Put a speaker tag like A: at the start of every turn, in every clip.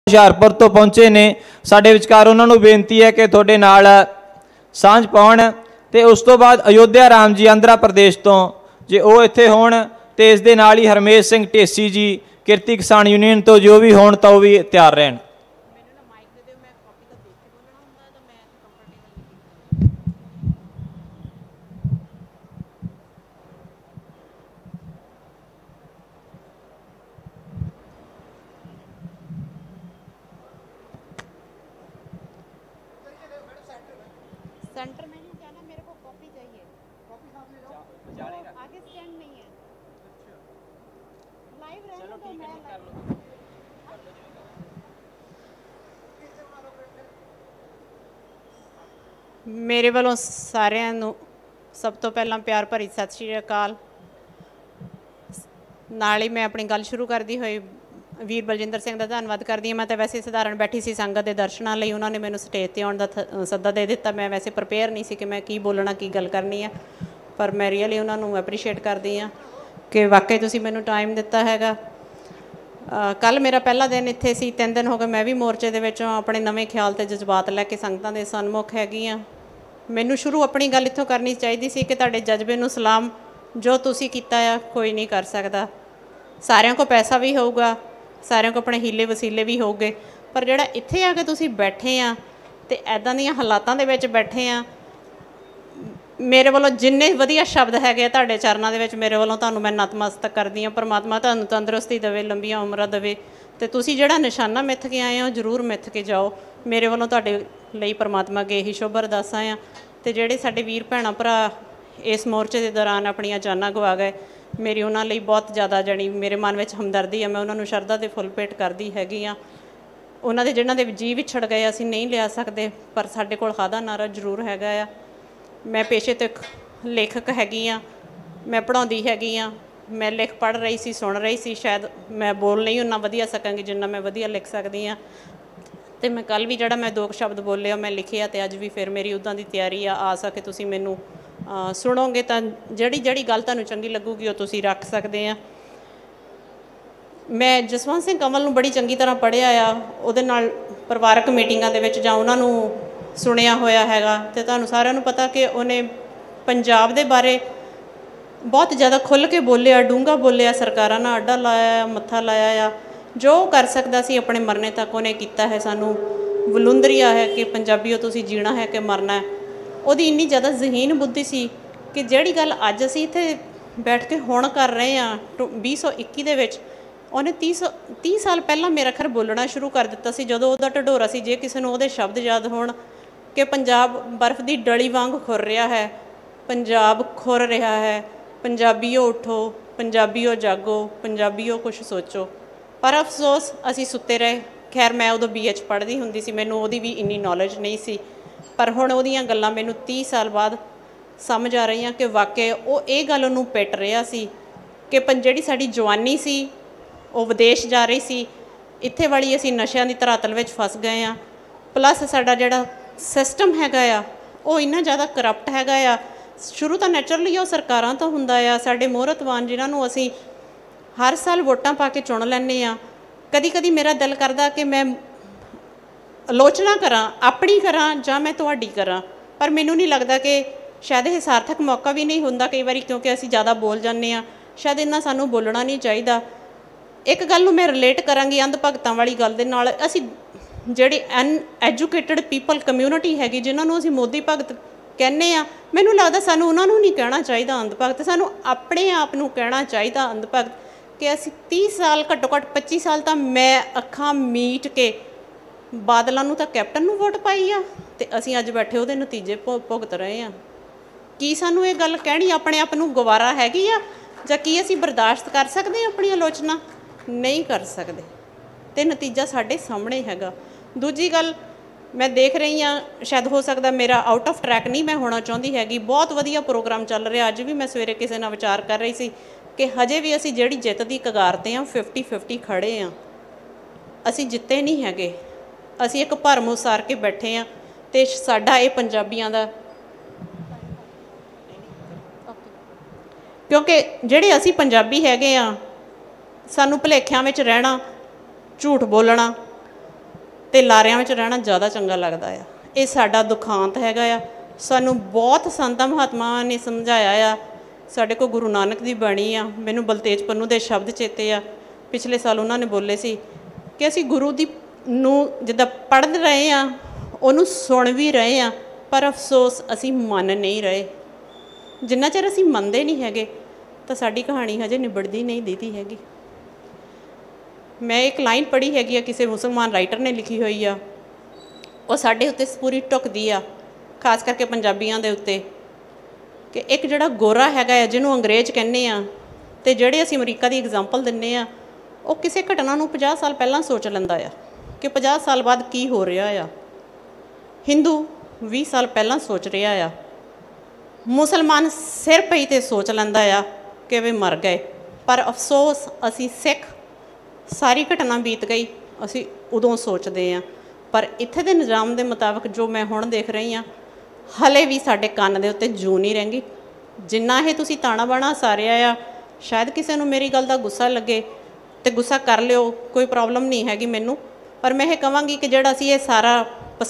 A: ਹੁਸ਼ਿਆਰਪੁਰ ਤੋਂ ਪਹੁੰਚੇ ਨੇ ਸਾਡੇ ਵਿਚਕਾਰ, ਉਹਨਾਂ ਨੂੰ ਬੇਨਤੀ ਹੈ ਕਿ ਤੁਹਾਡੇ ਨਾਲ ਸਾਂਝ ਪਾਉਣ। ਤੇ ਉਸ ਤੋਂ ਬਾਅਦ ਅਯੋਧਿਆ ਰਾਮ ਜੀ ਆਂਧਰਾ ਪ੍ਰਦੇਸ਼ ਤੋਂ ਜੇ ਉਹ ਇੱਥੇ ਹੋਣ, ਤੇ ਇਸ ਦੇ ਨਾਲ ਹੀ ਹਰਮੇਸ਼ ਸਿੰਘ ਢੇਸੀ ਜੀ ਕਿਰਤੀ ਕਿਸਾਨ ਯੂਨੀਅਨ ਤੋਂ ਜੋ ਵੀ ਹੋਣ ਤਾਂ ਉਹ ਵੀ ਤਿਆਰ ਰਹਿਣ।
B: सेंटर में नहीं जाना, मेरे को कॉपी चाहिए। कॉपी साथ ले जाओ, आगे स्टैंड नहीं है। लाइव रहने दो, मैं मेरे वालों सारिਆਂ ਨੂੰ ਸਭ ਤੋਂ ਪਹਿਲਾਂ ਪਿਆਰ ਭਰੀ ਸਤਿ ਸ਼੍ਰੀ ਅਕਾਲ। ਨਾਲ ਹੀ ਮੈਂ ਆਪਣੀ ਗੱਲ ਸ਼ੁਰੂ ਕਰਦੀ ਹੋਈ ਵੀਰ ਬਲਜਿੰਦਰ ਸਿੰਘ ਦਾ ਧੰਨਵਾਦ ਕਰਦੀ ਹਾਂ। ਮੈਂ ਤਾਂ ਵੈਸੇ ਸਧਾਰਨ ਬੈਠੀ ਸੀ ਸੰਗਤ ਦੇ ਦਰਸ਼ਨਾਂ ਲਈ, ਉਹਨਾਂ ਨੇ ਮੈਨੂੰ ਸਟੇਜ 'ਤੇ ਆਉਣ ਦਾ ਸੱਦਾ ਦੇ ਦਿੱਤਾ। ਮੈਂ ਵੈਸੇ ਪ੍ਰਪੇਅਰ ਨਹੀਂ ਸੀ ਕਿ ਮੈਂ ਕੀ ਬੋਲਣਾ, ਕੀ ਗੱਲ ਕਰਨੀ ਆ, ਪਰ ਮੈਂ ਰੀਅਲੀ ਉਹਨਾਂ ਨੂੰ ਐਪਰੀਸ਼ੀਏਟ ਕਰਦੀ ਹਾਂ ਕਿ ਵਾਕਈ ਤੁਸੀਂ ਮੈਨੂੰ ਟਾਈਮ ਦਿੱਤਾ ਹੈਗਾ। ਕੱਲ੍ਹ ਮੇਰਾ ਪਹਿਲਾ ਦਿਨ ਇੱਥੇ ਸੀ, 3 ਦਿਨ ਹੋ ਗਏ ਮੈਂ ਵੀ ਮੋਰਚੇ ਦੇ ਵਿੱਚੋਂ ਆਪਣੇ ਨਵੇਂ ਖਿਆਲ ਅਤੇ ਜਜ਼ਬਾਤ ਲੈ ਕੇ ਸੰਗਤਾਂ ਦੇ ਸਨਮੁਖ ਹੈਗੀ ਹਾਂ। ਮੈਨੂੰ ਸ਼ੁਰੂ ਆਪਣੀ ਗੱਲ ਇੱਥੋਂ ਕਰਨੀ ਚਾਹੀਦੀ ਸੀ ਕਿ ਤੁਹਾਡੇ ਜਜ਼ਬੇ ਨੂੰ ਸਲਾਮ, ਜੋ ਤੁਸੀਂ ਕੀਤਾ ਆ ਕੋਈ ਨਹੀਂ ਕਰ ਸਕਦਾ। ਸਾਰਿਆਂ ਕੋਲ ਪੈਸਾ ਵੀ ਹੋਊਗਾ, ਸਾਰਿਆਂ ਕੋਲ ਆਪਣੇ ਹੀਲੇ ਵਸੀਲੇ ਵੀ ਹੋਊਗੇ, ਪਰ ਜਿਹੜਾ ਇੱਥੇ ਆ ਕੇ ਤੁਸੀਂ ਬੈਠੇ ਆ ਅਤੇ ਇੱਦਾਂ ਦੀਆਂ ਹਾਲਾਤਾਂ ਦੇ ਵਿੱਚ ਬੈਠੇ ਆ, ਮੇਰੇ ਵੱਲੋਂ ਜਿੰਨੇ ਵਧੀਆ ਸ਼ਬਦ ਹੈਗੇ ਆ ਤੁਹਾਡੇ ਚਰਨਾਂ ਦੇ ਵਿੱਚ, ਮੇਰੇ ਵੱਲੋਂ ਤੁਹਾਨੂੰ ਮੈਂ ਨਤਮਸਤਕ ਕਰਦੀ ਹਾਂ। ਪਰਮਾਤਮਾ ਤੁਹਾਨੂੰ ਤੰਦਰੁਸਤੀ ਦੇਵੇ, ਲੰਬੀਆਂ ਉਮਰਾਂ ਦੇਵੇ, ਅਤੇ ਤੁਸੀਂ ਜਿਹੜਾ ਨਿਸ਼ਾਨਾ ਮਿੱਥ ਕੇ ਆਏ ਹੋ ਜ਼ਰੂਰ ਮਿੱਥ ਕੇ ਜਾਓ। ਮੇਰੇ ਵੱਲੋਂ ਤੁਹਾਡੇ ਲਈ ਪਰਮਾਤਮਾ ਅੱਗੇ ਇਹੀ ਸ਼ੁਭ ਅਰਦਾਸਾਂ ਆ। ਅਤੇ ਜਿਹੜੇ ਸਾਡੇ ਵੀਰ ਭੈਣਾਂ ਭਰਾ ਇਸ ਮੋਰਚੇ ਦੇ ਦੌਰਾਨ ਆਪਣੀਆਂ ਜਾਨਾਂ ਗਵਾ ਗਏ, ਮੇਰੀ ਉਹਨਾਂ ਲਈ ਬਹੁਤ ਜ਼ਿਆਦਾ ਜਾਣੀ ਮੇਰੇ ਮਨ ਵਿੱਚ ਹਮਦਰਦੀ ਆ। ਮੈਂ ਉਹਨਾਂ ਨੂੰ ਸ਼ਰਧਾ ਦੇ ਫੁੱਲ ਭੇਟ ਕਰਦੀ ਹੈਗੀ ਆ। ਉਹਨਾਂ ਦੇ ਜਿਹਨਾਂ ਦੇ ਜੀਅ ਵਿਛੜ ਗਏ ਅਸੀਂ ਨਹੀਂ ਲਿਆ ਸਕਦੇ, ਪਰ ਸਾਡੇ ਕੋਲ ਖਾਦਾ ਨਾਰਾ ਜ਼ਰੂਰ ਹੈਗਾ ਆ। ਮੈਂ ਪੇਸ਼ੇ ਤੋਂ ਇੱਕ ਲੇਖਕ ਹੈਗੀ ਹਾਂ, ਮੈਂ ਪੜ੍ਹਾਉਂਦੀ ਹੈਗੀ ਹਾਂ। ਮੈਂ ਲਿਖ ਪੜ੍ਹ ਰਹੀ ਸੀ, ਸੁਣ ਰਹੀ ਸੀ, ਸ਼ਾਇਦ ਮੈਂ ਬੋਲ ਨਹੀਂ ਓਨਾ ਵਧੀਆ ਸਕਾਂਗੀ ਜਿੰਨਾ ਮੈਂ ਵਧੀਆ ਲਿਖ ਸਕਦੀ ਹਾਂ। ਅਤੇ ਮੈਂ ਕੱਲ੍ਹ ਵੀ ਜਿਹੜਾ ਮੈਂ 2 ਸ਼ਬਦ ਬੋਲੇ ਆ ਮੈਂ ਲਿਖੇ ਆ, ਅਤੇ ਅੱਜ ਵੀ ਫਿਰ ਮੇਰੀ ਉੱਦਾਂ ਦੀ ਤਿਆਰੀ ਆ। ਆਸ ਆ ਕਿ ਤੁਸੀਂ ਮੈਨੂੰ ਸੁਣੋਗੇ ਤਾਂ ਜਿਹੜੀ ਗੱਲ ਤੁਹਾਨੂੰ ਚੰਗੀ ਲੱਗੂਗੀ ਉਹ ਤੁਸੀਂ ਰੱਖ ਸਕਦੇ ਆ। ਮੈਂ ਜਸਵੰਤ ਸਿੰਘ ਕੰਵਲ ਨੂੰ ਬੜੀ ਚੰਗੀ ਤਰ੍ਹਾਂ ਪੜ੍ਹਿਆ ਆ, ਉਹਦੇ ਨਾਲ ਪਰਿਵਾਰਕ ਮੀਟਿੰਗਾਂ ਦੇ ਵਿੱਚ ਜਾਂ ਉਹਨਾਂ ਨੂੰ ਸੁਣਿਆ ਹੋਇਆ ਹੈਗਾ। ਅਤੇ ਤੁਹਾਨੂੰ ਸਾਰਿਆਂ ਨੂੰ ਪਤਾ ਕਿ ਉਹਨੇ ਪੰਜਾਬ ਦੇ ਬਾਰੇ ਬਹੁਤ ਜ਼ਿਆਦਾ ਖੁੱਲ੍ਹ ਕੇ ਬੋਲਿਆ, ਡੂੰਘਾ ਬੋਲਿਆ, ਸਰਕਾਰਾਂ ਨਾਲ ਅੱਡਾ ਲਾਇਆ, ਮੱਥਾ ਲਾਇਆ ਆ। ਜੋ ਕਰ ਸਕਦਾ ਸੀ ਆਪਣੇ ਮਰਨੇ ਤੱਕ ਉਹਨੇ ਕੀਤਾ ਹੈ। ਸਾਨੂੰ ਵਲੂੰਦਰੀਆ ਹੈ ਕਿ ਪੰਜਾਬੀਓ ਤੁਸੀਂ ਜੀਣਾ ਹੈ ਕਿ ਮਰਨਾ ਹੈ। ਉਹਦੀ ਇੰਨੀ ਜ਼ਿਆਦਾ ਜ਼ਹੀਨ ਬੁੱਧੀ ਸੀ ਕਿ ਜਿਹੜੀ ਗੱਲ ਅੱਜ ਅਸੀਂ ਇੱਥੇ ਬੈਠ ਕੇ ਹੁਣ ਕਰ ਰਹੇ ਹਾਂ 2021 ਦੇ ਵਿੱਚ, ਉਹਨੇ 30 ਸਾਲ ਪਹਿਲਾਂ ਮੇਰਾ ਖੈਰ ਬੋਲਣਾ ਸ਼ੁਰੂ ਕਰ ਦਿੱਤਾ ਸੀ, ਜਦੋਂ ਉਹਦਾ ਢਿਡੋਰਾ ਸੀ। ਜੇ ਕਿਸੇ ਨੂੰ ਉਹਦੇ ਸ਼ਬਦ ਯਾਦ ਹੋਣ ਕਿ ਪੰਜਾਬ ਬਰਫ਼ ਦੀ ਡਲੀ ਵਾਂਗ ਖੁਰ ਰਿਹਾ ਹੈ, ਪੰਜਾਬ ਖੁਰ ਰਿਹਾ ਹੈ, ਪੰਜਾਬੀਓ ਉੱਠੋ, ਪੰਜਾਬੀਓ ਜਾਗੋ, ਪੰਜਾਬੀਓ ਕੁਛ ਸੋਚੋ। ਪਰ ਅਫਸੋਸ ਅਸੀਂ ਸੁੱਤੇ ਰਹੇ। ਖੈਰ ਮੈਂ ਉਦੋਂ BH ਪੜ੍ਹਦੀ ਹੁੰਦੀ ਸੀ, ਮੈਨੂੰ ਉਹਦੀ ਵੀ ਇੰਨੀ ਨੌਲੇਜ ਨਹੀਂ ਸੀ, ਪਰ ਹੁਣ ਉਹਦੀਆਂ ਗੱਲਾਂ ਮੈਨੂੰ 30 ਸਾਲ ਬਾਅਦ ਸਮਝ ਆ ਰਹੀਆਂ ਕਿ ਵਾਕਿਆ ਉਹ ਇਹ ਗੱਲ ਉਹਨੂੰ ਪਿੱਟ ਰਿਹਾ ਸੀ ਕਿ ਜਿਹੜੀ ਸਾਡੀ ਜਵਾਨੀ ਸੀ ਉਹ ਵਿਦੇਸ਼ ਜਾ ਰਹੀ ਸੀ, ਇੱਥੇ ਵਾਲੀ ਅਸੀਂ ਨਸ਼ਿਆਂ ਦੀ ਧਰਾਤਲ ਵਿੱਚ ਫਸ ਗਏ ਹਾਂ। ਪਲੱਸ ਸਾਡਾ ਜਿਹੜਾ ਸਿਸਟਮ ਹੈਗਾ ਆ ਉਹ ਇੰਨਾ ਜ਼ਿਆਦਾ ਕਰਪਟ ਹੈਗਾ ਆ। ਸ਼ੁਰੂ ਤਾਂ ਨੈਚੁਰਲੀ ਉਹ ਸਰਕਾਰਾਂ ਤੋਂ ਹੁੰਦਾ ਆ। ਸਾਡੇ ਮੋਹਰਤਵਾਨ ਜਿਨ੍ਹਾਂ ਨੂੰ ਅਸੀਂ ਹਰ ਸਾਲ ਵੋਟਾਂ ਪਾ ਕੇ ਚੁਣ ਲੈਂਦੇ ਹਾਂ, ਕਦੀ ਕਦੀ ਮੇਰਾ ਦਿਲ ਕਰਦਾ ਕਿ ਮੈਂ ਆਲੋਚਨਾ ਕਰਾਂ, ਆਪਣੀ ਕਰਾਂ ਜਾਂ ਮੈਂ ਤੁਹਾਡੀ ਕਰਾਂ, ਪਰ ਮੈਨੂੰ ਨਹੀਂ ਲੱਗਦਾ ਕਿ ਸ਼ਾਇਦ ਇਹ ਸਾਰਥਕ ਮੌਕਾ ਵੀ ਨਹੀਂ ਹੁੰਦਾ ਕਈ ਵਾਰੀ, ਕਿਉਂਕਿ ਅਸੀਂ ਜ਼ਿਆਦਾ ਬੋਲ ਜਾਂਦੇ ਹਾਂ। ਸ਼ਾਇਦ ਇੰਨਾ ਸਾਨੂੰ ਬੋਲਣਾ ਨਹੀਂ ਚਾਹੀਦਾ। ਇੱਕ ਗੱਲ ਨੂੰ ਮੈਂ ਰਿਲੇਟ ਕਰਾਂਗੀ ਅੰਧ ਭਗਤਾਂ ਵਾਲੀ ਗੱਲ ਦੇ ਨਾਲ। ਅਸੀਂ ਜਿਹੜੇ ਅਨਐਜੂਕੇਟਡ ਪੀਪਲ ਕਮਿਊਨਿਟੀ ਹੈਗੀ, ਜਿਨ੍ਹਾਂ ਨੂੰ ਅਸੀਂ ਮੋਦੀ ਭਗਤ ਕਹਿੰਦੇ ਹਾਂ, ਮੈਨੂੰ ਲੱਗਦਾ ਸਾਨੂੰ ਉਹਨਾਂ ਨੂੰ ਨਹੀਂ ਕਹਿਣਾ ਚਾਹੀਦਾ ਅੰਧ ਭਗਤ, ਸਾਨੂੰ ਆਪਣੇ ਆਪ ਨੂੰ ਕਹਿਣਾ ਚਾਹੀਦਾ ਅੰਧ ਭਗਤ। ਕਿ ਅਸੀਂ 30 ਸਾਲ ਘੱਟੋ ਘੱਟ 25 ਸਾਲ ਤਾਂ ਮੈਂ ਅੱਖਾਂ ਮੀਟ ਕੇ ਬਾਦਲਾਂ ਨੂੰ ਤਾਂ ਕੈਪਟਨ ਨੂੰ ਵੋਟ ਪਾਈ ਆ, ਅਤੇ ਅਸੀਂ ਅੱਜ ਬੈਠੇ ਉਹਦੇ ਨਤੀਜੇ ਭੁਗਤ ਰਹੇ ਹਾਂ। ਕੀ ਸਾਨੂੰ ਇਹ ਗੱਲ ਕਹਿਣੀ ਆਪਣੇ ਆਪ ਨੂੰ ਗਵਾਰਾ ਹੈਗੀ ਆ, ਜਾਂ ਕੀ ਅਸੀਂ ਬਰਦਾਸ਼ਤ ਕਰ ਸਕਦੇ ਹਾਂ ਆਪਣੀ ਆਲੋਚਨਾ? ਨਹੀਂ ਕਰ ਸਕਦੇ, ਅਤੇ ਨਤੀਜਾ ਸਾਡੇ ਸਾਹਮਣੇ ਹੈਗਾ। ਦੂਜੀ ਗੱਲ ਮੈਂ ਦੇਖ ਰਹੀ ਹਾਂ, ਸ਼ਾਇਦ ਹੋ ਸਕਦਾ ਮੇਰਾ ਆਊਟ ਆਫ ਟਰੈਕ ਨਹੀਂ ਮੈਂ ਹੋਣਾ ਚਾਹੁੰਦੀ ਹੈਗੀ, ਬਹੁਤ ਵਧੀਆ ਪ੍ਰੋਗਰਾਮ ਚੱਲ ਰਿਹਾ। ਅੱਜ ਵੀ ਮੈਂ ਸਵੇਰੇ ਕਿਸੇ ਨਾਲ ਵਿਚਾਰ ਕਰ ਰਹੀ ਸੀ ਕਿ ਹਜੇ ਵੀ ਅਸੀਂ ਜਿਹੜੀ ਜਿੱਤ ਦੀ ਕਗਾਰ 'ਤੇ ਹਾਂ 50-50 ਖੜ੍ਹੇ ਹਾਂ, ਅਸੀਂ ਜਿੱਤੇ ਨਹੀਂ ਹੈਗੇ। ਅਸੀਂ ਇੱਕ ਭਰਮ ਉਸਾਰ ਕੇ ਬੈਠੇ ਹਾਂ, ਅਤੇ ਸਾਡਾ ਇਹ ਪੰਜਾਬੀਆਂ ਦਾ, ਕਿਉਂਕਿ ਜਿਹੜੇ ਅਸੀਂ ਪੰਜਾਬੀ ਹੈਗੇ ਹਾਂ, ਸਾਨੂੰ ਭੁਲੇਖਿਆਂ ਵਿੱਚ ਰਹਿਣਾ, ਝੂਠ ਬੋਲਣਾ, ਤੇ ਲਾਰਿਆਂ ਵਿੱਚ ਰਹਿਣਾ ਜ਼ਿਆਦਾ ਚੰਗਾ ਲੱਗਦਾ ਆ। ਇਹ ਸਾਡਾ ਦੁਖਾਂਤ ਹੈਗਾ ਆ। ਸਾਨੂੰ ਬਹੁਤ ਸੰਤਾਂ ਮਹਾਤਮਾਵਾਂ ਨੇ ਸਮਝਾਇਆ ਆ। ਸਾਡੇ ਕੋਲ ਗੁਰੂ ਨਾਨਕ ਦੀ ਬਾਣੀ ਆ। ਮੈਨੂੰ ਬਲਤੇਜ ਪੰਨੂ ਦੇ ਸ਼ਬਦ ਚੇਤੇ ਆ, ਪਿਛਲੇ ਸਾਲ ਉਹਨਾਂ ਨੇ ਬੋਲੇ ਸੀ ਕਿ ਅਸੀਂ ਗੁਰੂ ਦੀ ਨੂੰ ਜਿੱਦਾਂ ਪੜ੍ਹ ਰਹੇ ਹਾਂ, ਉਹਨੂੰ ਸੁਣ ਵੀ ਰਹੇ ਹਾਂ, ਪਰ ਅਫਸੋਸ ਅਸੀਂ ਮੰਨ ਨਹੀਂ ਰਹੇ। ਜਿੰਨਾ ਚਿਰ ਅਸੀਂ ਮੰਨਦੇ ਨਹੀਂ ਹੈਗੇ ਤਾਂ ਸਾਡੀ ਕਹਾਣੀ ਹਜੇ ਨਿਬੜਦੀ ਨਹੀਂ ਦੀਦੀ ਹੈਗੀ। ਮੈਂ ਇੱਕ ਲਾਈਨ ਪੜ੍ਹੀ ਹੈਗੀ ਆ, ਕਿਸੇ ਮੁਸਲਮਾਨ ਰਾਈਟਰ ਨੇ ਲਿਖੀ ਹੋਈ ਆ, ਉਹ ਸਾਡੇ ਉੱਤੇ ਪੂਰੀ ਢੁੱਕਦੀ ਆ, ਖਾਸ ਕਰਕੇ ਪੰਜਾਬੀਆਂ ਦੇ ਉੱਤੇ, ਕਿ ਇੱਕ ਜਿਹੜਾ ਗੋਰਾ ਹੈਗਾ ਆ, ਜਿਹਨੂੰ ਅੰਗਰੇਜ਼ ਕਹਿੰਦੇ ਆ, ਅਤੇ ਜਿਹੜੇ ਅਸੀਂ ਅਮਰੀਕਾ ਦੀ ਐਗਜ਼ਾਮਪਲ ਦਿੰਦੇ ਹਾਂ, ਉਹ ਕਿਸੇ ਘਟਨਾ ਨੂੰ 50 ਸਾਲ ਪਹਿਲਾਂ ਸੋਚ ਲੈਂਦਾ ਆ ਕਿ 50 ਸਾਲ ਬਾਅਦ ਕੀ ਹੋ ਰਿਹਾ ਆ। ਹਿੰਦੂ 20 ਸਾਲ ਪਹਿਲਾਂ ਸੋਚ ਰਿਹਾ ਆ। ਮੁਸਲਮਾਨ ਸਿਰ ਪਈ 'ਤੇ ਸੋਚ ਲੈਂਦਾ ਆ ਕਿ ਵੀ ਮਰ ਗਏ। ਪਰ ਅਫਸੋਸ ਅਸੀਂ ਸਿੱਖ ਸਾਰੀ ਘਟਨਾ ਬੀਤ ਗਈ, ਅਸੀਂ ਉਦੋਂ ਸੋਚਦੇ ਹਾਂ। ਪਰ ਇੱਥੇ ਦੇ ਨਿਜ਼ਾਮ ਦੇ ਮੁਤਾਬਕ ਜੋ ਮੈਂ ਹੁਣ ਦੇਖ ਰਹੀ ਹਾਂ, ਹਲੇ ਵੀ ਸਾਡੇ ਕੰਨ ਦੇ ਉੱਤੇ ਜੂੰ ਨਹੀਂ ਰਹਿੰਦੀ। ਜਿੰਨਾ ਇਹ ਤੁਸੀਂ ਤਾਣਾ ਬਾਣਾ ਸਾਰਿਆ ਆ, ਸ਼ਾਇਦ ਕਿਸੇ ਨੂੰ ਮੇਰੀ ਗੱਲ ਦਾ ਗੁੱਸਾ ਲੱਗੇ ਅਤੇ ਗੁੱਸਾ ਕਰ ਲਿਓ, ਕੋਈ ਪ੍ਰੋਬਲਮ ਨਹੀਂ ਹੈਗੀ ਮੈਨੂੰ। ਪਰ ਮੈਂ ਇਹ ਕਹਾਂਗੀ ਕਿ ਜਿਹੜਾ ਅਸੀਂ ਇਹ ਸਾਰਾ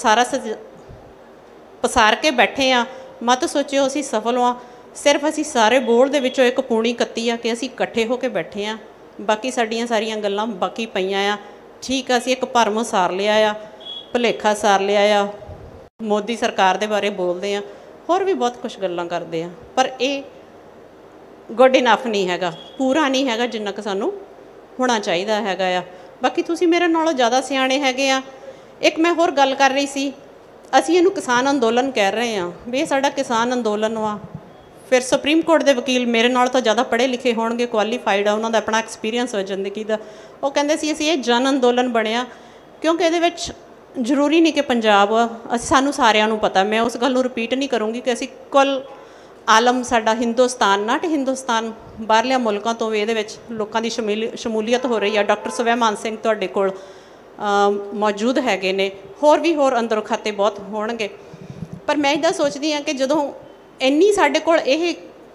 B: ਪਸਾਰ ਕੇ ਬੈਠੇ ਹਾਂ, ਮਤ ਸੋਚਿਓ ਅਸੀਂ ਸਫਲ ਹਾਂ। ਸਿਰਫ ਅਸੀਂ ਸਾਰੇ ਬੋਰਡ ਦੇ ਵਿੱਚੋਂ ਇੱਕ ਪੂਣੀ ਕੱਤੀ ਆ ਕਿ ਅਸੀਂ ਇਕੱਠੇ ਹੋ ਕੇ ਬੈਠੇ ਹਾਂ। ਬਾਕੀ ਸਾਡੀਆਂ ਸਾਰੀਆਂ ਗੱਲਾਂ ਬਾਕੀ ਪਈਆਂ ਆ। ਠੀਕ ਆ, ਅਸੀਂ ਇੱਕ ਭਰਮ ਸਾਰ ਲਿਆ ਆ, ਭੁਲੇਖਾ ਸਾਰ ਲਿਆ ਆ, ਮੋਦੀ ਸਰਕਾਰ ਦੇ ਬਾਰੇ ਬੋਲਦੇ ਹਾਂ, ਹੋਰ ਵੀ ਬਹੁਤ ਕੁਛ ਗੱਲਾਂ ਕਰਦੇ ਹਾਂ, ਪਰ ਇਹ ਗੁੱਡ ਇਨਫ ਨਹੀਂ ਹੈਗਾ, ਪੂਰਾ ਨਹੀਂ ਹੈਗਾ ਜਿੰਨਾ ਕੁ ਸਾਨੂੰ ਹੋਣਾ ਚਾਹੀਦਾ ਹੈਗਾ ਆ। ਬਾਕੀ ਤੁਸੀਂ ਮੇਰੇ ਨਾਲੋਂ ਜ਼ਿਆਦਾ ਸਿਆਣੇ ਹੈਗੇ ਆ। ਇੱਕ ਮੈਂ ਹੋਰ ਗੱਲ ਕਰ ਰਹੀ ਸੀ, ਅਸੀਂ ਇਹਨੂੰ ਕਿਸਾਨ ਅੰਦੋਲਨ ਕਹਿ ਰਹੇ ਹਾਂ ਵੀ ਇਹ ਸਾਡਾ ਕਿਸਾਨ ਅੰਦੋਲਨ ਵਾ। ਫਿਰ ਸੁਪਰੀਮ ਕੋਰਟ ਦੇ ਵਕੀਲ ਮੇਰੇ ਨਾਲ ਤਾਂ ਜ਼ਿਆਦਾ ਪੜ੍ਹੇ ਲਿਖੇ ਹੋਣਗੇ, ਕੁਆਲੀਫਾਈਡ ਆ, ਉਹਨਾਂ ਦਾ ਆਪਣਾ ਐਕਸਪੀਰੀਅੰਸ ਹੋ ਜ਼ਿੰਦਗੀ ਦਾ, ਉਹ ਕਹਿੰਦੇ ਸੀ ਅਸੀਂ ਇਹ ਜਨ ਅੰਦੋਲਨ ਬਣਿਆ ਕਿਉਂਕਿ ਇਹਦੇ ਵਿੱਚ ਜ਼ਰੂਰੀ ਨਹੀਂ ਕਿ ਪੰਜਾਬ ਸਾਨੂੰ ਸਾਰਿਆਂ ਨੂੰ ਪਤਾ। ਮੈਂ ਉਸ ਗੱਲ ਨੂੰ ਰਿਪੀਟ ਨਹੀਂ ਕਰੂੰਗੀ ਕਿ ਅਸੀਂ ਕੁੱਲ ਆਲਮ ਸਾਡਾ ਹਿੰਦੁਸਤਾਨ, ਨਾਟ ਹਿੰਦੁਸਤਾਨ, ਬਾਹਰਲਿਆਂ ਮੁਲਕਾਂ ਤੋਂ ਵੀ ਇਹਦੇ ਵਿੱਚ ਲੋਕਾਂ ਦੀ ਸ਼ਮੂਲੀਅਤ ਹੋ ਰਹੀ ਆ। ਡਾਕਟਰ ਸਵੈਮਾਨ ਸਿੰਘ ਤੁਹਾਡੇ ਕੋਲ ਮੌਜੂਦ ਹੈਗੇ ਨੇ, ਹੋਰ ਵੀ ਹੋਰ ਅੰਦਰੋਂ ਖਾਤੇ ਬਹੁਤ ਹੋਣਗੇ। ਪਰ ਮੈਂ ਇੱਦਾਂ ਸੋਚਦੀ ਹਾਂ ਕਿ ਜਦੋਂ ਇੰਨੀ ਸਾਡੇ ਕੋਲ ਇਹ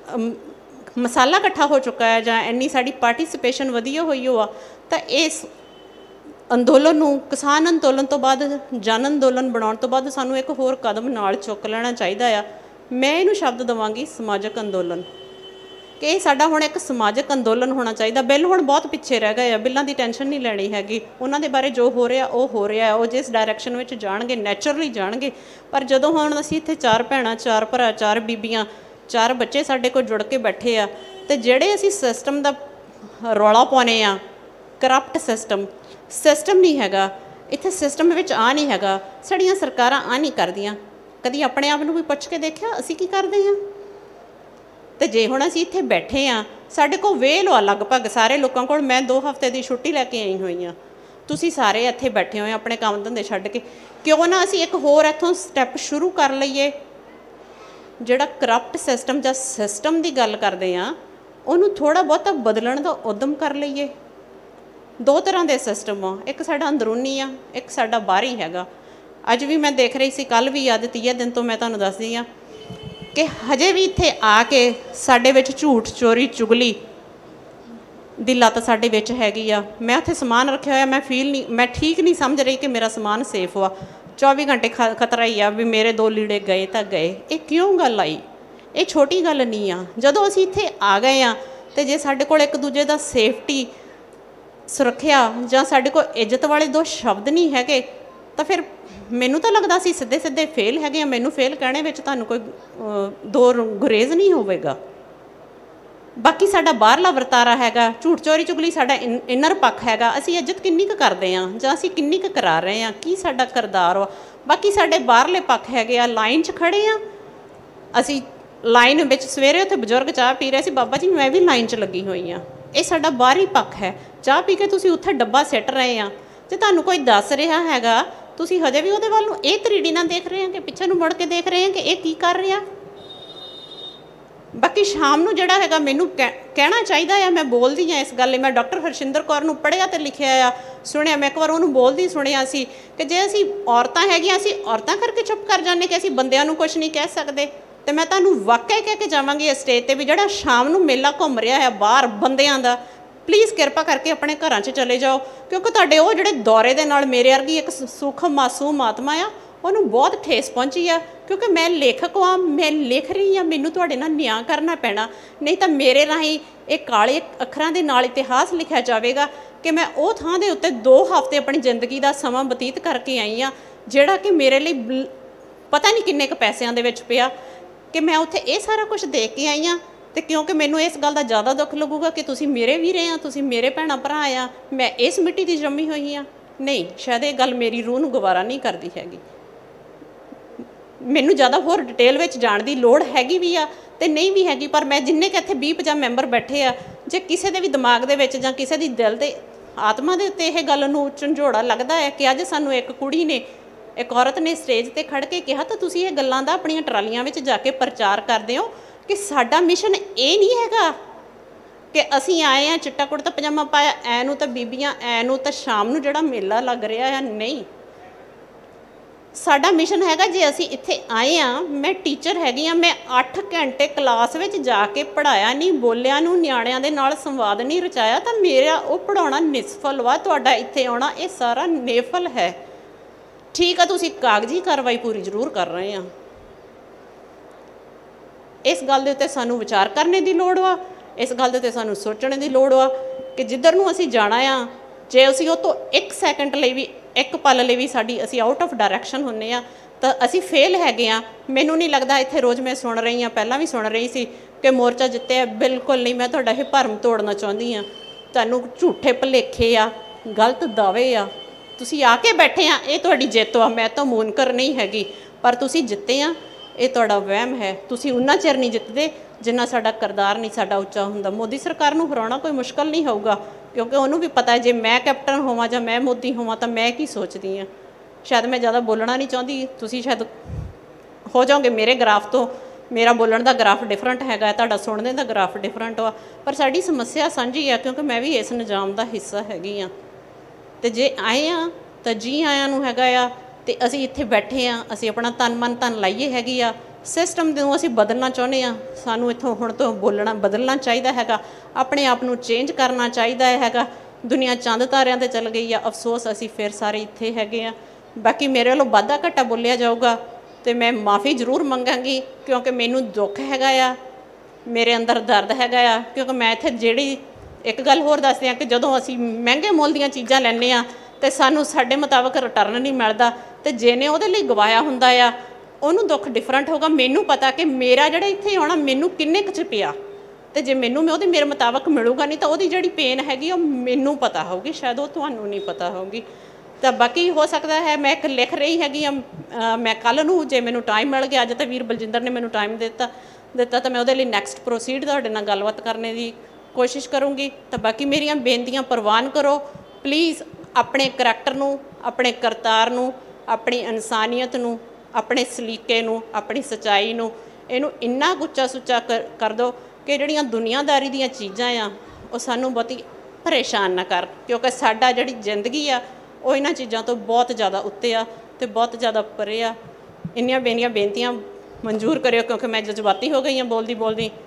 B: ਮਸਾਲਾ ਇਕੱਠਾ ਹੋ ਚੁੱਕਾ ਹੈ ਜਾਂ ਇੰਨੀ ਸਾਡੀ ਪਾਰਟੀਸਪੇਸ਼ਨ ਵਧੀਆ ਹੋਈ ਹੋ ਆ, ਤਾਂ ਇਸ ਅੰਦੋਲਨ ਨੂੰ ਕਿਸਾਨ ਅੰਦੋਲਨ ਤੋਂ ਬਾਅਦ ਜਨ ਅੰਦੋਲਨ ਬਣਾਉਣ ਤੋਂ ਬਾਅਦ ਸਾਨੂੰ ਇੱਕ ਹੋਰ ਕਦਮ ਨਾਲ ਚੁੱਕ ਲੈਣਾ ਚਾਹੀਦਾ ਆ। ਮੈਂ ਇਹਨੂੰ ਸ਼ਬਦ ਦੇਵਾਂਗੀ ਸਮਾਜਿਕ ਅੰਦੋਲਨ, ਕਿ ਇਹ ਸਾਡਾ ਹੁਣ ਇੱਕ ਸਮਾਜਿਕ ਅੰਦੋਲਨ ਹੋਣਾ ਚਾਹੀਦਾ। ਬਿੱਲ ਹੁਣ ਬਹੁਤ ਪਿੱਛੇ ਰਹਿ ਗਏ ਆ, ਬਿੱਲਾਂ ਦੀ ਟੈਨਸ਼ਨ ਨਹੀਂ ਲੈਣੀ ਹੈਗੀ, ਉਹਨਾਂ ਦੇ ਬਾਰੇ ਜੋ ਹੋ ਰਿਹਾ ਉਹ ਹੋ ਰਿਹਾ, ਉਹ ਜਿਸ ਡਾਇਰੈਕਸ਼ਨ ਵਿੱਚ ਜਾਣਗੇ ਨੈਚੁਰਲੀ ਜਾਣਗੇ। ਪਰ ਜਦੋਂ ਹੁਣ ਅਸੀਂ ਇੱਥੇ 4 ਭੈਣਾਂ 4 ਭਰਾ 4 ਬੀਬੀਆਂ 4 ਬੱਚੇ ਸਾਡੇ ਕੋਲ ਜੁੜ ਕੇ ਬੈਠੇ ਆ, ਅਤੇ ਜਿਹੜੇ ਅਸੀਂ ਸਿਸਟਮ ਦਾ ਰੌਲਾ ਪਾਉਂਦੇ ਆ, ਕਰਪਟ ਸਿਸਟਮ ਨਹੀਂ ਹੈਗਾ ਇੱਥੇ, ਸਿਸਟਮ ਵਿੱਚ ਆ ਨਹੀਂ ਹੈਗਾ, ਸਾਡੀਆਂ ਸਰਕਾਰਾਂ ਆ ਨਹੀਂ ਕਰਦੀਆਂ। ਕਦੀ ਆਪਣੇ ਆਪ ਨੂੰ ਵੀ ਪੁੱਛ ਕੇ ਦੇਖਿਆ ਅਸੀਂ ਕੀ ਕਰਦੇ ਹਾਂ? ਅਤੇ ਜੇ ਹੁਣ ਅਸੀਂ ਇੱਥੇ ਬੈਠੇ ਹਾਂ, ਸਾਡੇ ਕੋਲ ਵੇਲ ਆ ਲਗਭਗ ਸਾਰੇ ਲੋਕਾਂ ਕੋਲ। ਮੈਂ 2 ਹਫ਼ਤੇ ਦੀ ਛੁੱਟੀ ਲੈ ਕੇ ਆਈ ਹੋਈ ਹਾਂ, ਤੁਸੀਂ ਸਾਰੇ ਇੱਥੇ ਬੈਠੇ ਹੋਏ ਆਪਣੇ ਕੰਮ ਧੰਦੇ ਛੱਡ ਕੇ। ਕਿਉਂ ਨਾ ਅਸੀਂ ਇੱਕ ਹੋਰ ਇੱਥੋਂ ਸਟੈਪ ਸ਼ੁਰੂ ਕਰ ਲਈਏ, ਜਿਹੜਾ ਕਰਪਟ ਸਿਸਟਮ ਜਾਂ ਸਿਸਟਮ ਦੀ ਗੱਲ ਕਰਦੇ ਹਾਂ, ਉਹਨੂੰ ਥੋੜ੍ਹਾ ਬਹੁਤਾ ਬਦਲਣ ਦਾ ਉਦਮ ਕਰ ਲਈਏ। 2 ਤਰ੍ਹਾਂ ਦੇ ਸਿਸਟਮ ਆ, ਇੱਕ ਸਾਡਾ ਅੰਦਰੂਨੀ ਆ, ਇੱਕ ਸਾਡਾ ਬਾਹਰੀ ਹੈਗਾ। ਅੱਜ ਵੀ ਮੈਂ ਦੇਖ ਰਹੀ ਸੀ, ਕੱਲ੍ਹ ਵੀ ਅੱਜ 30 ਦਿਨ ਤੋਂ ਮੈਂ ਤੁਹਾਨੂੰ ਦੱਸਦੀ ਹਾਂ ਕਿ ਹਜੇ ਵੀ ਇੱਥੇ ਆ ਕੇ ਸਾਡੇ ਵਿੱਚ ਝੂਠ ਚੋਰੀ ਚੁਗਲੀ ਦੀ ਲੱਤ ਸਾਡੇ ਵਿੱਚ ਹੈਗੀ ਆ। ਮੈਂ ਉੱਥੇ ਸਮਾਨ ਰੱਖਿਆ ਹੋਇਆ, ਮੈਂ ਠੀਕ ਨਹੀਂ ਸਮਝ ਰਹੀ ਕਿ ਮੇਰਾ ਸਮਾਨ ਸੇਫ ਵਾ। 24 ਘੰਟੇ ਖਤਰਾ ਹੀ ਆ ਵੀ ਮੇਰੇ 2 ਲੀੜੇ ਗਏ ਤਾਂ ਗਏ। ਇਹ ਕਿਉਂ ਗੱਲ ਆਈ? ਇਹ ਛੋਟੀ ਗੱਲ ਨਹੀਂ ਆ। ਜਦੋਂ ਅਸੀਂ ਇੱਥੇ ਆ ਗਏ ਹਾਂ ਅਤੇ ਜੇ ਸਾਡੇ ਕੋਲ ਇੱਕ ਦੂਜੇ ਦਾ ਸੇਫਟੀ ਸੁਰੱਖਿਆ ਜਾਂ ਸਾਡੇ ਕੋਲ ਇੱਜ਼ਤ ਵਾਲੇ 2 ਸ਼ਬਦ ਨਹੀਂ ਹੈਗੇ, ਤਾਂ ਫਿਰ ਮੈਨੂੰ ਤਾਂ ਲੱਗਦਾ ਸੀ ਸਿੱਧੇ ਫੇਲ ਹੈਗੇ ਆ। ਮੈਨੂੰ ਫੇਲ ਕਹਿਣੇ ਵਿੱਚ ਤੁਹਾਨੂੰ ਕੋਈ ਗੁਰੇਜ਼ ਨਹੀਂ ਹੋਵੇਗਾ। ਬਾਕੀ ਸਾਡਾ ਬਾਹਰਲਾ ਵਰਤਾਰਾ ਹੈਗਾ, ਝੂਠ ਚੋਰੀ ਚੁਗਲੀ ਸਾਡਾ ਇਨਰ ਪੱਖ ਹੈਗਾ। ਅਸੀਂ ਇੱਜ਼ਤ ਕਿੰਨੀ ਕੁ ਕਰਦੇ ਹਾਂ ਜਾਂ ਅਸੀਂ ਕਿੰਨੀ ਕੁ ਕਰਾ ਰਹੇ ਹਾਂ, ਕੀ ਸਾਡਾ ਕਿਰਦਾਰ ਵਾ। ਬਾਕੀ ਸਾਡੇ ਬਾਹਰਲੇ ਪੱਖ ਹੈਗੇ ਆ। ਲਾਈਨ 'ਚ ਖੜ੍ਹੇ ਹਾਂ ਅਸੀਂ, ਲਾਈਨ ਵਿੱਚ ਸਵੇਰੇ ਉੱਥੇ ਬਜ਼ੁਰਗ ਚਾਹ ਪੀ ਰਹੇ ਸੀ, ਬਾਬਾ ਜੀ ਮੈਂ ਵੀ ਲਾਈਨ 'ਚ ਲੱਗੀ ਹੋਈ ਹਾਂ। ਇਹ ਸਾਡਾ ਬਾਹਰੀ ਪੱਖ ਹੈ। ਚਾਹ ਪੀ ਕੇ ਤੁਸੀਂ ਉੱਥੇ ਡੱਬਾ ਸਿੱਟ ਰਹੇ ਆ, ਜੇ ਤੁਹਾਨੂੰ ਕੋਈ ਦੱਸ ਰਿਹਾ ਹੈਗਾ, ਤੁਸੀਂ ਹਜੇ ਵੀ ਉਹਦੇ ਵੱਲ ਨੂੰ ਇਹ ਤਰੀੜੀ ਨਾਲ ਦੇਖ ਰਹੇ ਆ ਕਿ ਪਿੱਛੇ ਨੂੰ ਮੁੜ ਕੇ ਦੇਖ ਰਹੇ ਆ ਕਿ ਇਹ ਕੀ ਕਰ ਰਿਹਾ। ਬਾਕੀ ਸ਼ਾਮ ਨੂੰ ਜਿਹੜਾ ਹੈਗਾ ਮੈਨੂੰ ਕਹਿਣਾ ਚਾਹੀਦਾ ਆ। ਮੈਂ ਬੋਲਦੀ ਹਾਂ ਇਸ ਗੱਲ ਲਈ। ਮੈਂ ਡਾਕਟਰ ਹਰਸ਼ਿੰਦਰ ਕੌਰ ਨੂੰ ਪੜ੍ਹਿਆ ਅਤੇ ਲਿਖਿਆ ਆ, ਸੁਣਿਆ। ਮੈਂ ਇੱਕ ਵਾਰ ਉਹਨੂੰ ਬੋਲਦੀ ਸੁਣਿਆ ਸੀ ਕਿ ਜੇ ਅਸੀਂ ਔਰਤਾਂ ਹੈਗੀਆਂ, ਅਸੀਂ ਔਰਤਾਂ ਕਰਕੇ ਚੁੱਪ ਕਰ ਜਾਂਦੇ ਕਿ ਅਸੀਂ ਬੰਦਿਆਂ ਨੂੰ ਕੁਛ ਨਹੀਂ ਕਹਿ ਸਕਦੇ। ਅਤੇ ਮੈਂ ਤੁਹਾਨੂੰ ਵਾਕਿਆ ਕਹਿ ਕੇ ਜਾਵਾਂਗੀ ਇਸ ਸਟੇਜ 'ਤੇ ਵੀ ਜਿਹੜਾ ਸ਼ਾਮ ਨੂੰ ਮੇਲਾ ਘੁੰਮ ਰਿਹਾ ਹੈ ਬਾਹਰ ਬੰਦਿਆਂ ਦਾ, ਪਲੀਜ਼ ਕਿਰਪਾ ਕਰਕੇ ਆਪਣੇ ਘਰਾਂ 'ਚ ਚਲੇ ਜਾਓ, ਕਿਉਂਕਿ ਤੁਹਾਡੇ ਉਹ ਜਿਹੜੇ ਦੌਰੇ ਦੇ ਨਾਲ ਮੇਰੇ ਵਰਗੀ ਇੱਕ ਸੂਖਮ ਮਾਸੂਮ ਆਤਮਾ ਆ, ਉਹਨੂੰ ਬਹੁਤ ਠੇਸ ਪਹੁੰਚੀ ਆ। ਕਿਉਂਕਿ ਮੈਂ ਲੇਖਕ ਹਾਂ, ਮੈਂ ਲਿਖ ਰਹੀ ਹਾਂ, ਮੈਨੂੰ ਤੁਹਾਡੇ ਨਾਲ ਨਿਆਂ ਕਰਨਾ ਪੈਣਾ, ਨਹੀਂ ਤਾਂ ਮੇਰੇ ਰਾਹੀਂ ਇਹ ਕਾਲੇ ਅੱਖਰਾਂ ਦੇ ਨਾਲ ਇਤਿਹਾਸ ਲਿਖਿਆ ਜਾਵੇਗਾ ਕਿ ਮੈਂ ਉਹ ਥਾਂ ਦੇ ਉੱਤੇ 2 ਹਫ਼ਤੇ ਆਪਣੀ ਜ਼ਿੰਦਗੀ ਦਾ ਸਮਾਂ ਬਤੀਤ ਕਰਕੇ ਆਈ ਹਾਂ, ਜਿਹੜਾ ਕਿ ਮੇਰੇ ਲਈ ਪਤਾ ਨਹੀਂ ਕਿੰਨੇ ਕੁ ਪੈਸਿਆਂ ਦੇ ਵਿੱਚ ਪਿਆ, ਕਿ ਮੈਂ ਉੱਥੇ ਇਹ ਸਾਰਾ ਕੁਝ ਦੇਖ ਕੇ ਆਈ ਹਾਂ। ਅਤੇ ਕਿਉਂਕਿ ਮੈਨੂੰ ਇਸ ਗੱਲ ਦਾ ਜ਼ਿਆਦਾ ਦੁੱਖ ਲੱਗੂਗਾ ਕਿ ਤੁਸੀਂ ਮੇਰੇ ਵੀਰੇ ਆ, ਤੁਸੀਂ ਮੇਰੇ ਭੈਣਾਂ ਭਰਾ ਆ, ਮੈਂ ਇਸ ਮਿੱਟੀ ਦੀ ਜੰਮੀ ਹੋਈ ਹਾਂ। ਨਹੀਂ, ਸ਼ਾਇਦ ਇਹ ਗੱਲ ਮੇਰੀ ਰੂਹ ਨੂੰ ਗਵਾਰਾ ਨਹੀਂ ਕਰਦੀ ਹੈਗੀ। ਮੈਨੂੰ ਜ਼ਿਆਦਾ ਹੋਰ ਡਿਟੇਲ ਵਿੱਚ ਜਾਣ ਦੀ ਲੋੜ ਹੈਗੀ ਵੀ ਆ ਅਤੇ ਨਹੀਂ ਵੀ ਹੈਗੀ, ਪਰ ਮੈਂ ਜਿੰਨੇ ਕੁ ਇੱਥੇ 20-50 ਮੈਂਬਰ ਬੈਠੇ ਆ, ਜੇ ਕਿਸੇ ਦੇ ਵੀ ਦਿਮਾਗ ਦੇ ਵਿੱਚ ਜਾਂ ਕਿਸੇ ਦੀ ਦਿਲ ਦੇ ਆਤਮਾ ਦੇ ਉੱਤੇ ਇਹ ਗੱਲ ਨੂੰ ਝੰਜੋੜਾ ਲੱਗਦਾ ਹੈ ਕਿ ਅੱਜ ਸਾਨੂੰ ਇੱਕ ਕੁੜੀ ਨੇ, ਇੱਕ ਔਰਤ ਨੇ ਸਟੇਜ 'ਤੇ ਖੜ੍ਹ ਕੇ ਕਿਹਾ, ਤਾਂ ਤੁਸੀਂ ਇਹ ਗੱਲਾਂ ਦਾ ਆਪਣੀਆਂ ਟਰਾਲੀਆਂ ਵਿੱਚ ਜਾ ਕੇ ਪ੍ਰਚਾਰ ਕਰਦੇ ਹੋ ਕਿ ਸਾਡਾ ਮਿਸ਼ਨ ਇਹ ਨਹੀਂ ਹੈਗਾ ਕਿ ਅਸੀਂ ਆਏ ਹਾਂ ਚਿੱਟਾ ਕੁੜਤਾ ਪਜਾਮਾ ਪਾਇਆ, ਐ ਨੂੰ ਤਾਂ ਬੀਬੀਆਂ, ਐ ਨੂੰ ਤਾਂ ਸ਼ਾਮ ਨੂੰ ਜਿਹੜਾ ਮੇਲਾ ਲੱਗ ਰਿਹਾ ਆ। ਨਹੀਂ, ਸਾਡਾ ਮਿਸ਼ਨ ਹੈਗਾ, ਜੇ ਅਸੀਂ ਇੱਥੇ ਆਏ ਹਾਂ, ਮੈਂ ਟੀਚਰ ਹੈਗੀ ਹਾਂ, ਮੈਂ 8 ਘੰਟੇ ਕਲਾਸ ਵਿੱਚ ਜਾ ਕੇ ਪੜ੍ਹਾਇਆ ਨਹੀਂ, ਬੋਲਿਆਂ ਨੂੰ, ਨਿਆਣਿਆਂ ਦੇ ਨਾਲ ਸੰਵਾਦ ਨਹੀਂ ਰਚਾਇਆ, ਤਾਂ ਮੇਰਾ ਉਹ ਪੜ੍ਹਾਉਣਾ ਨਿਸਫਲ ਵਾ। ਤੁਹਾਡਾ ਇੱਥੇ ਆਉਣਾ ਇਹ ਸਾਰਾ ਨੇਫਲ ਹੈ। ਠੀਕ ਆ, ਤੁਸੀਂ ਕਾਗਜ਼ੀ ਕਾਰਵਾਈ ਪੂਰੀ ਜ਼ਰੂਰ ਕਰ ਰਹੇ ਆ, ਇਸ ਗੱਲ ਦੇ ਉੱਤੇ ਸਾਨੂੰ ਵਿਚਾਰ ਕਰਨੇ ਦੀ ਲੋੜ ਵਾ, ਇਸ ਗੱਲ ਦੇ ਉੱਤੇ ਸਾਨੂੰ ਸੋਚਣ ਦੀ ਲੋੜ ਵਾ ਕਿ ਜਿੱਧਰ ਨੂੰ ਅਸੀਂ ਜਾਣਾ ਆ, ਜੇ ਅਸੀਂ ਉਹ ਤੋਂ 1 ਸੈਕਿੰਡ ਲਈ ਵੀ, 1 ਪਲ ਲਈ ਵੀ ਅਸੀਂ ਆਊਟ ਆਫ ਡਾਇਰੈਕਸ਼ਨ ਹੁੰਦੇ ਆ ਤਾਂ ਅਸੀਂ ਫੇਲ ਹੈਗੇ ਆ। ਮੈਨੂੰ ਨਹੀਂ ਲੱਗਦਾ, ਇੱਥੇ ਰੋਜ਼ ਮੈਂ ਸੁਣ ਰਹੀ ਹਾਂ, ਪਹਿਲਾਂ ਵੀ ਸੁਣ ਰਹੀ ਸੀ ਕਿ ਮੋਰਚਾ ਜਿੱਤਿਆ। ਬਿਲਕੁਲ ਨਹੀਂ, ਮੈਂ ਤੁਹਾਡਾ ਇਹ ਭਰਮ ਤੋੜਨਾ ਚਾਹੁੰਦੀ ਹਾਂ। ਤੁਹਾਨੂੰ ਝੂਠੇ ਭੁਲੇਖੇ ਆ, ਗਲਤ ਦਾਅਵੇ ਆ, ਤੁਸੀਂ ਆ ਕੇ ਬੈਠੇ ਆ, ਇਹ ਤੁਹਾਡੀ ਜਿੱਤ ਆ। ਮੈਂ ਤਾਂ ਮੁਨਕਰ ਨਹੀਂ ਹੈਗੀ, ਪਰ ਤੁਸੀਂ ਜਿੱਤੇ ਆ, ਇਹ ਤੁਹਾਡਾ ਵਹਿਮ ਹੈ। ਤੁਸੀਂ ਉਨਾ ਚਿਰ ਨਹੀਂ ਜਿੱਤਦੇ ਜਿੰਨਾ ਸਾਡਾ ਕਿਰਦਾਰ ਨਹੀਂ ਸਾਡਾ ਉੱਚਾ ਹੁੰਦਾ। ਮੋਦੀ ਸਰਕਾਰ ਨੂੰ ਹਰਾਉਣਾ ਕੋਈ ਮੁਸ਼ਕਲ ਨਹੀਂ ਹੋਊਗਾ, ਕਿਉਂਕਿ ਉਹਨੂੰ ਵੀ ਪਤਾ ਹੈ ਜੇ ਮੈਂ ਕੈਪਟਨ ਹੋਵਾਂ ਜਾਂ ਮੈਂ ਮੋਦੀ ਹੋਵਾਂ ਤਾਂ ਮੈਂ ਕੀ ਸੋਚਦੀ ਹਾਂ। ਸ਼ਾਇਦ ਮੈਂ ਜ਼ਿਆਦਾ ਬੋਲਣਾ ਨਹੀਂ ਚਾਹੁੰਦੀ, ਤੁਸੀਂ ਸ਼ਾਇਦ ਹੋ ਜਾਓਗੇ ਮੇਰੇ ਗ੍ਰਾਫ ਤੋਂ। ਮੇਰਾ ਬੋਲਣ ਦਾ ਗ੍ਰਾਫ ਡਿਫਰੈਂਟ ਹੈਗਾ, ਤੁਹਾਡਾ ਸੁਣਨੇ ਦਾ ਗ੍ਰਾਫ ਡਿਫਰੈਂਟ ਵਾ, ਪਰ ਸਾਡੀ ਸਮੱਸਿਆ ਸਾਂਝੀ ਆ, ਕਿਉਂਕਿ ਮੈਂ ਵੀ ਇਸ ਨਿਜ਼ਾਮ ਦਾ ਹਿੱਸਾ ਹੈਗੀ ਹਾਂ। ਅਤੇ ਜੇ ਆਏ ਹਾਂ ਤਾਂ ਜੀ ਆਇਆਂ ਨੂੰ ਹੈਗਾ ਆ, ਅਤੇ ਅਸੀਂ ਇੱਥੇ ਬੈਠੇ ਹਾਂ, ਅਸੀਂ ਆਪਣਾ ਤਨ ਮਨ ਧਨ ਲਾਈਏ ਹੈਗੀ ਆ। ਸਿਸਟਮ ਨੂੰ ਅਸੀਂ ਬਦਲਣਾ ਚਾਹੁੰਦੇ ਹਾਂ, ਸਾਨੂੰ ਇੱਥੋਂ ਹੁਣ ਤੋਂ ਬਦਲਣਾ ਚਾਹੀਦਾ ਹੈਗਾ, ਆਪਣੇ ਆਪ ਨੂੰ ਚੇਂਜ ਕਰਨਾ ਚਾਹੀਦਾ ਹੈਗਾ। ਦੁਨੀਆ ਚੰਦ ਤਾਰਿਆਂ 'ਤੇ ਚੱਲ ਗਈ ਆ, ਅਫਸੋਸ ਅਸੀਂ ਫਿਰ ਸਾਰੇ ਇੱਥੇ ਹੈਗੇ ਆ। ਬਾਕੀ ਮੇਰੇ ਵੱਲੋਂ ਵਾਧਾ ਘਾਟਾ ਬੋਲਿਆ ਜਾਊਗਾ ਅਤੇ ਮੈਂ ਮਾफ़ੀ ਜ਼ਰੂਰ ਮੰਗਾਂਗੀ, ਕਿਉਂਕਿ ਮੈਨੂੰ ਦੁੱਖ ਹੈਗਾ ਆ, ਮੇਰੇ ਅੰਦਰ ਦਰਦ ਹੈਗਾ ਆ। ਕਿਉਂਕਿ ਮੈਂ ਇੱਥੇ ਜਿਹੜੀ ਇੱਕ ਗੱਲ ਹੋਰ ਦੱਸਦੇ ਹਾਂ ਕਿ ਜਦੋਂ ਅਸੀਂ ਮਹਿੰਗੇ ਮੁੱਲ ਦੀਆਂ ਚੀਜ਼ਾਂ ਲੈਂਦੇ ਹਾਂ ਅਤੇ ਸਾਨੂੰ ਸਾਡੇ ਮੁਤਾਬਕ ਰਿਟਰਨ ਨਹੀਂ ਮਿਲਦਾ, ਅਤੇ ਜਿਹਨੇ ਉਹਦੇ ਲਈ ਗਵਾਇਆ ਹੁੰਦਾ ਆ ਉਹਨੂੰ ਦੁੱਖ ਡਿਫਰੈਂਟ ਹੋਊਗਾ। ਮੈਨੂੰ ਪਤਾ ਕਿ ਮੇਰਾ ਜਿਹੜਾ ਇੱਥੇ ਆਉਣਾ ਮੈਨੂੰ ਕਿੰਨੇ ਕੁ 'ਚ ਪਿਆ, ਅਤੇ ਜੇ ਮੈਨੂੰ ਮੇਰੇ ਮੁਤਾਬਕ ਮਿਲੂਗਾ ਨਹੀਂ ਤਾਂ ਉਹਦੀ ਜਿਹੜੀ ਪੇਨ ਹੈਗੀ ਉਹ ਮੈਨੂੰ ਪਤਾ ਹੋਊਗੀ, ਸ਼ਾਇਦ ਉਹ ਤੁਹਾਨੂੰ ਨਹੀਂ ਪਤਾ ਹੋਊਗੀ। ਤਾਂ ਬਾਕੀ ਹੋ ਸਕਦਾ ਹੈ ਮੈਂ ਇੱਕ ਲਿਖ ਰਹੀ ਹੈਗੀ ਹਾਂ, ਮੈਂ ਕੱਲ੍ਹ ਨੂੰ ਜੇ ਮੈਨੂੰ ਟਾਈਮ ਮਿਲ ਗਿਆ, ਅੱਜ ਤਾਂ ਵੀਰ ਬਲਜਿੰਦਰ ਨੇ ਮੈਨੂੰ ਟਾਈਮ ਦਿੱਤਾ ਤਾਂ ਮੈਂ ਉਹਦੇ ਲਈ ਨੈਕਸਟ ਪ੍ਰੋਸੀਡ ਤੁਹਾਡੇ ਨਾਲ ਗੱਲਬਾਤ ਕਰਨ ਦੀ ਕੋਸ਼ਿਸ਼ ਕਰੂੰਗੀ। ਤਾਂ ਬਾਕੀ ਮੇਰੀਆਂ ਬੇਨਤੀਆਂ ਪ੍ਰਵਾਨ ਕਰੋ ਪਲੀਜ਼। ਆਪਣੇ ਕਰੈਕਟਰ ਨੂੰ, ਆਪਣੇ ਕਰਤਾਰ ਨੂੰ, ਆਪਣੀ ਇਨਸਾਨੀਅਤ ਨੂੰ, ਆਪਣੇ ਸਲੀਕੇ ਨੂੰ, ਆਪਣੀ ਸੱਚਾਈ ਨੂੰ, ਇਹਨੂੰ ਇੰਨਾ ਉੱਚਾ ਸੁੱਚਾ ਕਰ ਦਿਓ ਕਿ ਜਿਹੜੀਆਂ ਦੁਨੀਆਦਾਰੀ ਦੀਆਂ ਚੀਜ਼ਾਂ ਆ ਉਹ ਸਾਨੂੰ ਬਹੁਤੀ ਪਰੇਸ਼ਾਨ ਨਾ ਕਰ, ਕਿਉਂਕਿ ਸਾਡਾ ਜਿਹੜੀ ਜ਼ਿੰਦਗੀ ਆ ਉਹ ਇਹਨਾਂ ਚੀਜ਼ਾਂ ਤੋਂ ਬਹੁਤ ਜ਼ਿਆਦਾ ਉੱਤੇ ਆ ਅਤੇ ਬਹੁਤ ਜ਼ਿਆਦਾ ਪਰੇ ਆ। ਇੰਨੀਆਂ ਬੇਨਤੀਆਂ ਮਨਜ਼ੂਰ ਕਰਿਓ, ਕਿਉਂਕਿ ਮੈਂ ਜਜ਼ਬਾਤੀ ਹੋ ਗਈ ਹਾਂ ਬੋਲਦੀ।